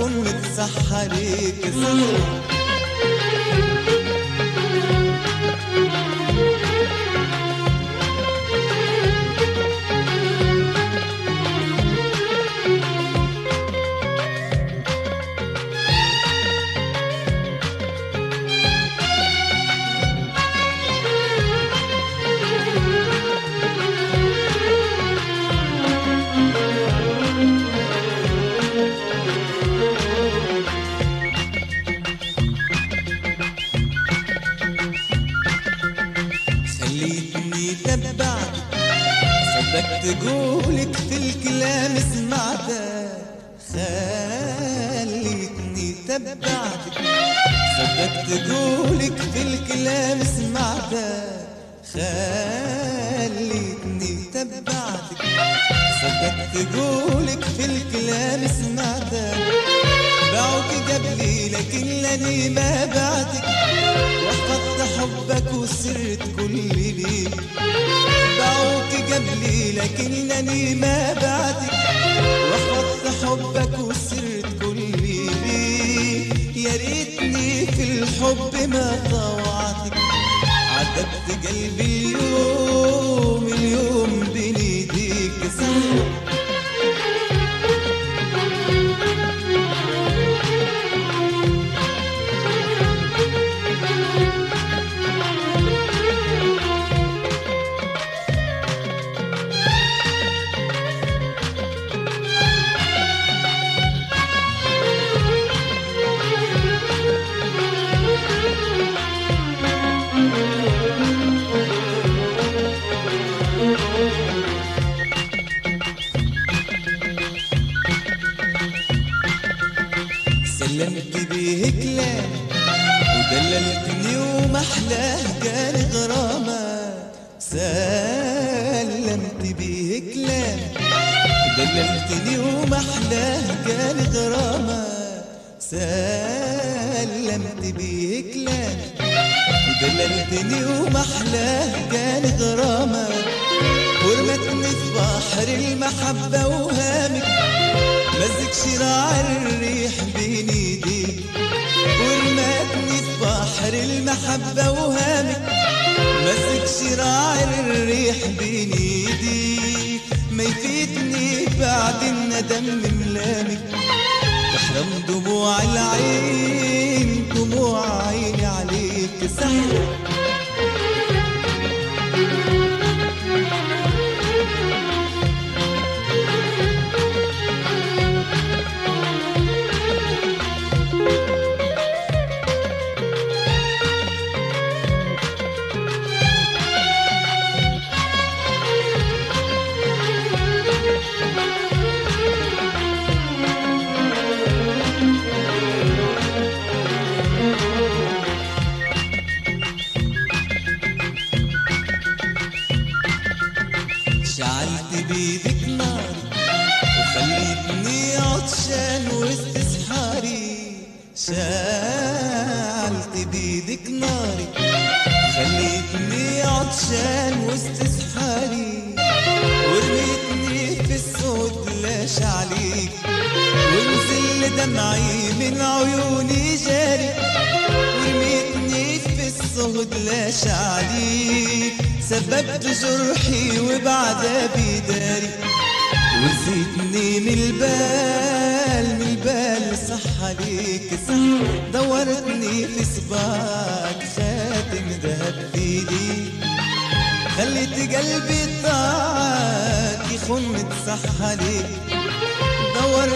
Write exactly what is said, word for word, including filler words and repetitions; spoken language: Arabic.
يكون متصح عليك صح. خليتني تبعك صدقت قولك في الكلام سمعتك، خليتني تبعك صدقت قولك في الكلام سمعتك، خليتني تبعك صدقت قولك في الكلام سمعتك. باعوك قبلي لكن لاني ما بعتك، وفقدت حبك وسرت كل ليل. باعوك قبلي لكن لاني ما بعتك، وفقدت حبك وسرت كل ليل. يا ريتني في الحب ما طوعتك، عذبت قلبي اليوم اليوم بين ايديك صح. سلمت بيه كلام ودللتني ومحلاه قال غرامك، سلمت بيه كلام ودللتني ومحلاه قال غرامك، سلمت بيه كلام ودللتني ومحلاه قال غرامك. ورمتني في بحر المحبة وهامك، مزق شراع الريح بين ايديك. ورمتني في بحر المحبة وهامك، مزق شراع الريح بين ايديك. ما يفيدني بعد الندم ملامك، تحرم دموع العين دموع عيني عليك سحر. شعلت بيدك نار وخليتني عطشان وسط سحاري، شعلت بيدك ناري خليتني عطشان وسط سحاري. ورميتني في الصوت لاش عليك، ونزل دمعي من عيوني جاري. ورميتني في الصوت لاش عليك، سببت جرحي وبعذابي داري. وزيتني من البال من البال صح عليك صح. دورتني في صباك خاتم ذهب بيدي، خليت قلبي طاعك يخن صح عليك. دورت